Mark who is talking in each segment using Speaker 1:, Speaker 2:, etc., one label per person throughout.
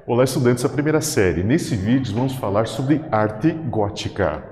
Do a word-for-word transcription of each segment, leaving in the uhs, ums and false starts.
Speaker 1: Olá, estudantes da primeira série. Nesse vídeo vamos falar sobre arte gótica.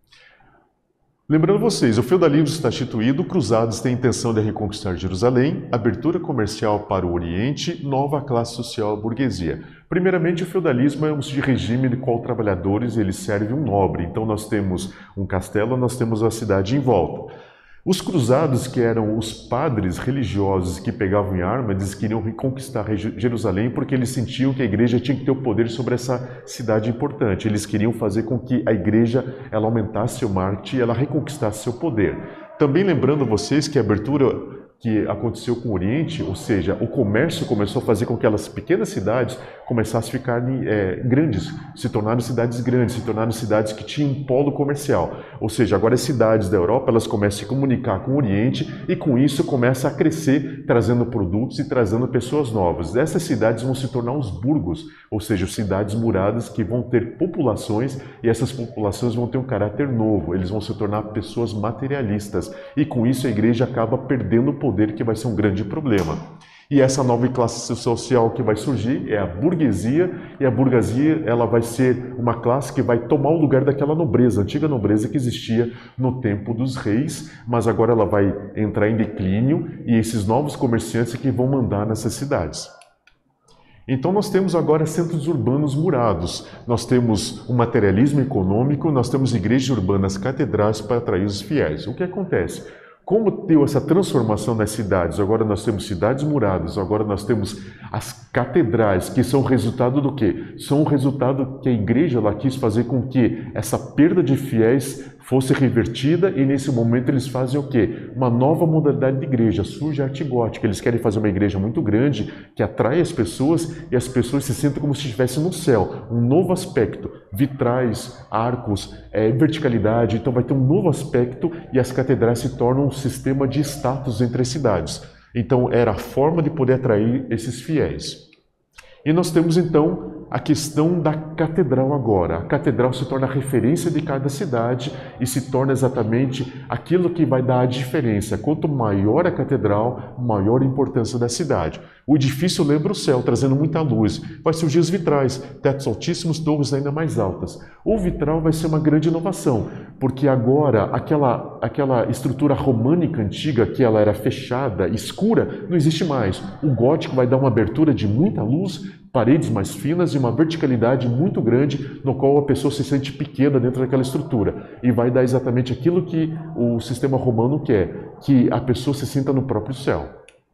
Speaker 1: Lembrando vocês, o feudalismo está instituído, cruzados têm a intenção de reconquistar Jerusalém, abertura comercial para o Oriente, nova classe social, a burguesia. Primeiramente, o feudalismo é um regime de qual trabalhadores ele serve um nobre. Então nós temos um castelo, nós temos a cidade em volta. Os cruzados, que eram os padres religiosos que pegavam em arma, eles queriam reconquistar Jerusalém porque eles sentiam que a igreja tinha que ter o poder sobre essa cidade importante. Eles queriam fazer com que a igreja ela aumentasse seu marketing e ela reconquistasse seu poder. Também lembrando vocês que a abertura que aconteceu com o Oriente, ou seja, o comércio começou a fazer com que aquelas pequenas cidades começassem a ficar é, grandes, se tornaram cidades grandes, se tornaram cidades que tinham um polo comercial. Ou seja, agora as cidades da Europa elas começam a se comunicar com o Oriente e com isso começa a crescer, trazendo produtos e trazendo pessoas novas. Essas cidades vão se tornar os burgos, ou seja, cidades muradas que vão ter populações e essas populações vão ter um caráter novo, eles vão se tornar pessoas materialistas e com isso a igreja acaba perdendo o poder, que vai ser um grande problema. E essa nova classe social que vai surgir é a burguesia, e a burguesia ela vai ser uma classe que vai tomar o lugar daquela nobreza, antiga nobreza que existia no tempo dos reis, mas agora ela vai entrar em declínio e esses novos comerciantes que vão mandar nessas cidades. Então nós temos agora centros urbanos murados, nós temos o materialismo econômico, nós temos igrejas urbanas, catedrais para atrair os fiéis. O que acontece? Como deu essa transformação nas cidades, agora nós temos cidades muradas, agora nós temos as catedrais, que são resultado do quê? São o resultado que a igreja ela quis fazer com que essa perda de fiéis fosse revertida e nesse momento eles fazem o quê? Uma nova modalidade de igreja, surge a arte gótica. Eles querem fazer uma igreja muito grande, que atrai as pessoas e as pessoas se sentem como se estivessem no céu. Um novo aspecto, vitrais, arcos, é, verticalidade, então vai ter um novo aspecto e as catedrais se tornam um sistema de status entre as cidades. Então era a forma de poder atrair esses fiéis. E nós temos então a questão da catedral agora. A catedral se torna a referência de cada cidade e se torna exatamente aquilo que vai dar a diferença. Quanto maior a catedral, maior a importância da cidade. O edifício lembra o céu, trazendo muita luz. Vai surgir os vitrais, tetos altíssimos, torres ainda mais altas. O vitral vai ser uma grande inovação, porque agora aquela, aquela estrutura românica antiga, que ela era fechada, escura, não existe mais. O gótico vai dar uma abertura de muita luz, paredes mais finas e uma verticalidade muito grande, no qual a pessoa se sente pequena dentro daquela estrutura. E vai dar exatamente aquilo que o sistema romano quer, que a pessoa se sinta no próprio céu.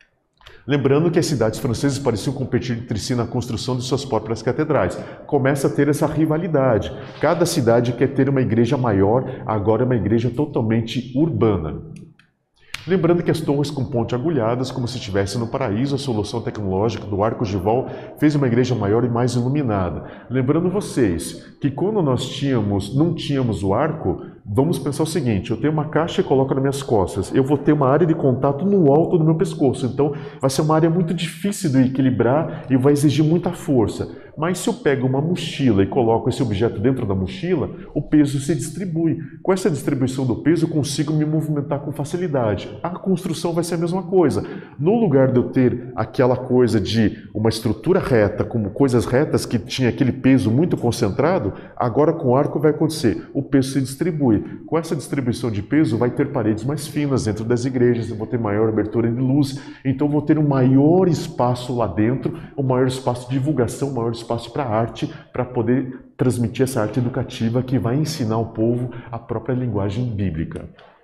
Speaker 1: Lembrando que as cidades francesas pareciam competir entre si na construção de suas próprias catedrais. Começa a ter essa rivalidade. Cada cidade quer ter uma igreja maior, agora é uma igreja totalmente urbana. Lembrando que as torres com ponte agulhadas, como se estivesse no paraíso, a solução tecnológica do arco ogival fez uma igreja maior e mais iluminada. Lembrando vocês que quando nós tínhamos, não tínhamos o arco, vamos pensar o seguinte, eu tenho uma caixa e coloco nas minhas costas, eu vou ter uma área de contato no alto do meu pescoço, então vai ser uma área muito difícil de equilibrar e vai exigir muita força. Mas se eu pego uma mochila e coloco esse objeto dentro da mochila, o peso se distribui. Com essa distribuição do peso, eu consigo me movimentar com facilidade. A construção vai ser a mesma coisa. No lugar de eu ter aquela coisa de uma estrutura reta, como coisas retas que tinha aquele peso muito concentrado, agora com o arco vai acontecer. O peso se distribui. Com essa distribuição de peso, vai ter paredes mais finas dentro das igrejas, eu vou ter maior abertura de luz, então vou ter um maior espaço lá dentro, um maior espaço de divulgação, um maior espaço espaço para a arte, para poder transmitir essa arte educativa que vai ensinar ao povo a própria linguagem bíblica.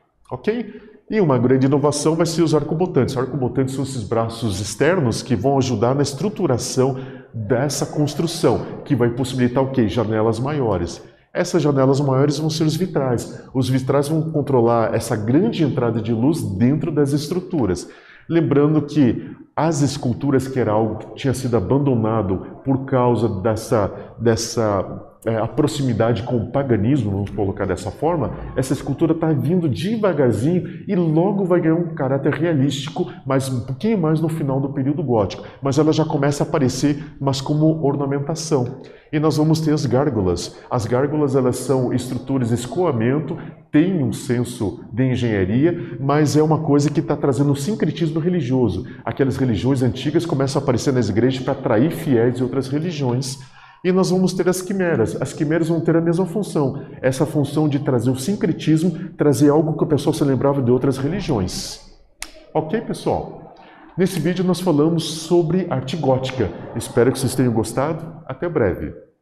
Speaker 1: Ok? E uma grande inovação vai ser os arcobotantes. Os arcobotantes são esses braços externos que vão ajudar na estruturação dessa construção, que vai possibilitar o quê? Janelas maiores. Essas janelas maiores vão ser os vitrais. Os vitrais vão controlar essa grande entrada de luz dentro das estruturas. Lembrando que as esculturas, que era algo que tinha sido abandonado por causa dessa, dessa é, a proximidade com o paganismo, vamos colocar dessa forma, essa escultura está vindo devagarzinho e logo vai ganhar um caráter realístico, mas um pouquinho mais no final do período gótico. Mas ela já começa a aparecer, mas como ornamentação. E nós vamos ter as gárgulas. As gárgulas, elas são estruturas de escoamento, tem um senso de engenharia, mas é uma coisa que está trazendo um sincretismo religioso. Aquelas religiões antigas começam a aparecer nas igrejas para atrair fiéis de outras religiões. E nós vamos ter as quimeras. As quimeras vão ter a mesma função. Essa função de trazer o sincretismo, trazer algo que o pessoal se lembrava de outras religiões. Ok, pessoal? Nesse vídeo nós falamos sobre arte gótica. Espero que vocês tenham gostado. Até breve.